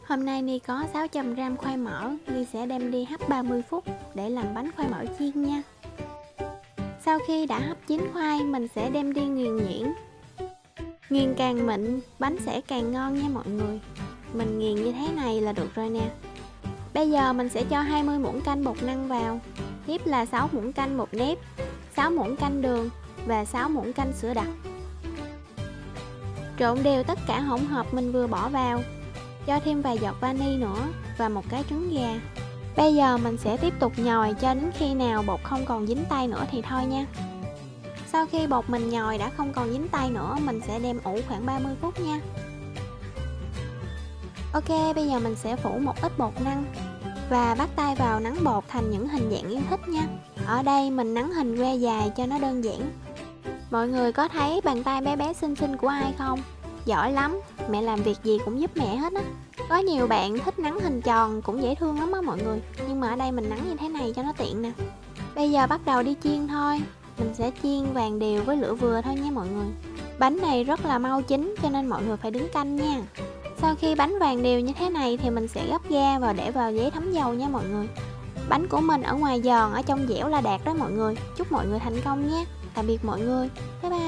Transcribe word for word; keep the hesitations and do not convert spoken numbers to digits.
Hôm nay Ni có sáu trăm gam khoai mỡ, Ni sẽ đem đi hấp ba mươi phút để làm bánh khoai mỡ chiên nha. Sau khi đã hấp chín khoai, mình sẽ đem đi nghiền nhuyễn. Nghiền càng mịn, bánh sẽ càng ngon nha mọi người. Mình nghiền như thế này là được rồi nè. Bây giờ mình sẽ cho hai mươi muỗng canh bột năng vào. Tiếp là sáu muỗng canh bột nếp, sáu muỗng canh đường và sáu muỗng canh sữa đặc. Trộn đều tất cả hỗn hợp mình vừa bỏ vào. Cho thêm vài giọt vani nữa và một cái trứng gà. Bây giờ mình sẽ tiếp tục nhồi cho đến khi nào bột không còn dính tay nữa thì thôi nha. Sau khi bột mình nhồi đã không còn dính tay nữa, mình sẽ đem ủ khoảng ba mươi phút nha. Ok, bây giờ mình sẽ phủ một ít bột năng và bắt tay vào nắn bột thành những hình dạng yêu thích nha. Ở đây mình nắn hình que dài cho nó đơn giản. Mọi người có thấy bàn tay bé bé xinh xinh của ai không? Giỏi lắm, mẹ làm việc gì cũng giúp mẹ hết á. Có nhiều bạn thích nắn hình tròn cũng dễ thương lắm á mọi người. Nhưng mà ở đây mình nắn như thế này cho nó tiện nè. Bây giờ bắt đầu đi chiên thôi. Mình sẽ chiên vàng đều với lửa vừa thôi nha mọi người. Bánh này rất là mau chín cho nên mọi người phải đứng canh nha. Sau khi bánh vàng đều như thế này thì mình sẽ gấp ga và để vào giấy thấm dầu nha mọi người. Bánh của mình ở ngoài giòn, ở trong dẻo là đạt đó mọi người. Chúc mọi người thành công nhé. Tạm biệt mọi người. Bye bye.